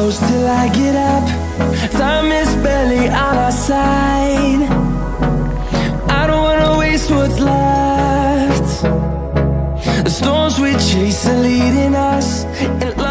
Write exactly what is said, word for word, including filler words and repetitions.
close till I get up. Time is barely on our side. I don't wanna waste what's left. The storms we chase are leading us, and